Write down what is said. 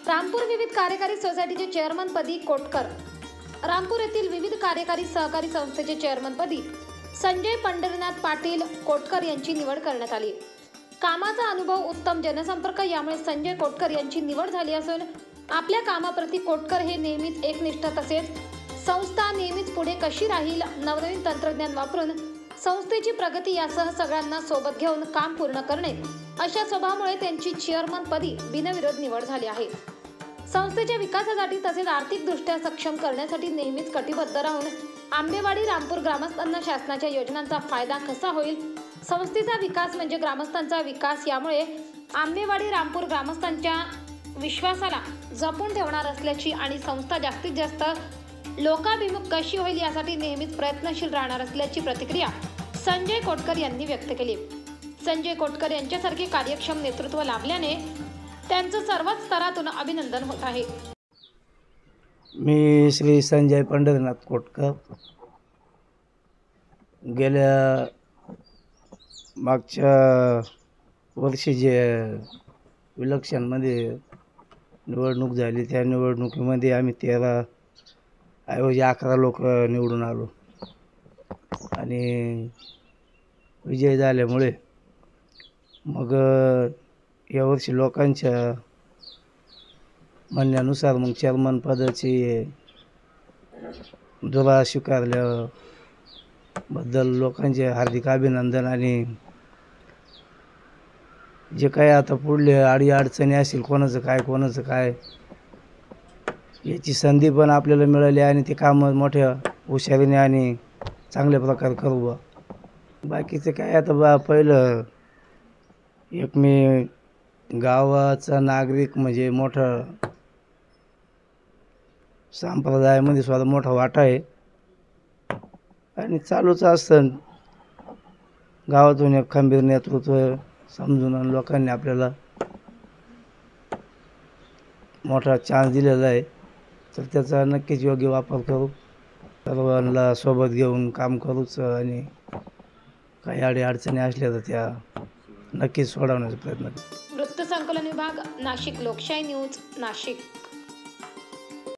रामपूर विविध कार्यकारी सोसायटीचे चेअरमनपदी कोटकर, रामपूर येथील विविध कार्यकारी सहकारी संस्थेचे चेअरमनपदी संजय पंढरीनाथ पाटील कोटकर यांची निवड करण्यात आली। कामाचा अनुभव, उत्तम जनसंपर्क यामुळे संजय कोटकर यांची निवड झाली असून आपल्या कामाप्रती कोटकर हे नेहमीच एकनिष्ठ, तसेच संस्था नेहमीच पुढे कशी राहील, नवनवीन तंत्रज्ञान वापरून संस्थेची प्रगती यासह सगळ्यांना सोबत घेऊन काम पूर्ण करणे अशा स्वभावामुळे त्यांची चेअरमनपदी बिनविरोध निवड झाली आहे। संस्थेच्या विकासासाठी तसेच आर्थिकदृष्ट्या सक्षम करण्यासाठी नेहमीच कटिबद्ध राहून आंबेवाडी रामपूर ग्रामस्थांना शासनाच्या योजनांचा फायदा कसा होईल, संस्थेचा विकास म्हणजे ग्रामस्थांचा विकास, यामुळे आंबेवाडी रामपूर ग्रामस्थांच्या विश्वासाला जपून ठेवणार असल्याची आणि संस्था जास्तीत जास्त लोकाभिमुख कशी होईल यासाठी नेहमीच प्रयत्नशील राहणार असल्याची प्रतिक्रिया संजय कोटकर यांनी व्यक्त केली। संजय कोटकर यांच्यासारखे कार्यक्षम नेतृत्व लाभल्याने त्यांचं सर्वच स्तरातून अभिनंदन होत आहे। मी श्री संजय पंढरीनाथ कोटकर गेल्या मागच्या वर्षी जे इलेक्शनमध्ये निवडणूक झाली त्या निवडणुकीमध्ये आम्ही 13 ऐवजी 11 लोक निवडून आलो आणि विजय झाल्यामुळे मग यावर्षी लोकांच्या म्हणण्यानुसार मग चेअरमन पदाची धुरा स्वीकारल्याबद्दल लोकांचे हार्दिक अभिनंदन। आणि जे काही आता पुढले अडचणी असतील, कोणाचं काय याची संधी पण आपल्याला मिळाली आणि ते कामं मोठ्या हुशारीने आणि चांगल्या प्रकारे करू बा। बाकीचं काय आता पहिलं एक मी गावाचा नागरिक म्हणजे मोठा संप्रदायामध्ये सुद्धा मोठा वाटा आहे आणि चालूच असतं गावातून एक खंबीर नेतृत्व समजून आणि लोकांनी आपल्याला मोठा चान्स दिलेला आहे, तर त्याचा नक्कीच योग्य वापर करू, सर्वांना सोबत घेऊन काम करूच आणि काही अडचणी असल्या तर त्या नक्कीच सोडवण्याचा प्रयत्न करू। वृत्त संकलन विभाग, नाशिक, लोकशाही न्यूज, नाशिक।